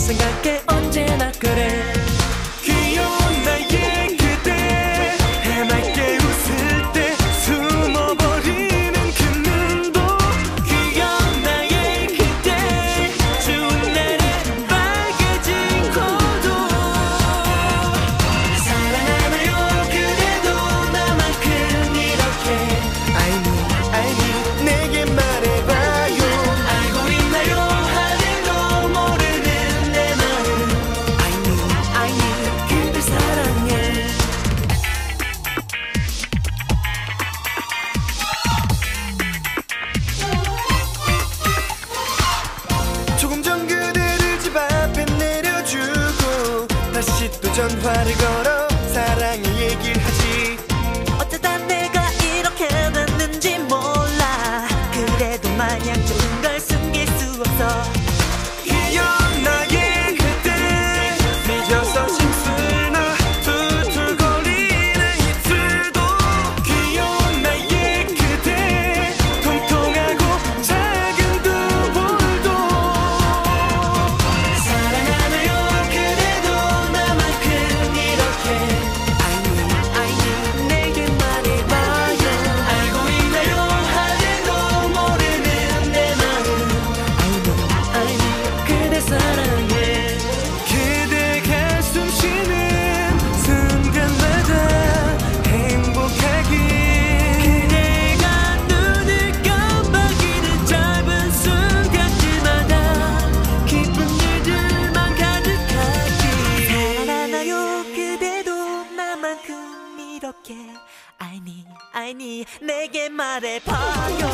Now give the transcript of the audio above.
생각해 언제나 그래. 귀여운 나의 그대 해맑게 웃을 때 숨어버리는 그 눈도 귀여운 나의 그대 추운 날에 빨개진 코도 사랑하나요 그대도 나만큼 이렇게 I need 내게 말해봐요. 알고 있나요 하늘도 모르는 내 마음 I need 그댈 사랑해. 조금 전 그대를 집 앞에 내려주고 다시 또 전화를 걸어 사랑의 얘기를 하지. 어쩌다 내가 이렇게 됐는지 몰라. 그래도 마냥 좋은 걸 숨길 수 없어. 귀여운 나의 그대 삐져서 심술나 툴툴거리는 입술도 귀여운 나의 그대 통통하고 작은 두 볼도 사랑하나요 그대도 나만큼 이렇게 I need 내게 말해봐요. 알고 있나요 하늘도 모르는 내 마음 I need 그대 사랑해. 그대가 숨쉬는 순간마다 행복하길 그대가 눈을 깜빡이는 짧은 순간들마다 기쁜 일들만 가득하길 사랑하나요 그대도 나만큼 이렇게 I need 내게 말해봐요.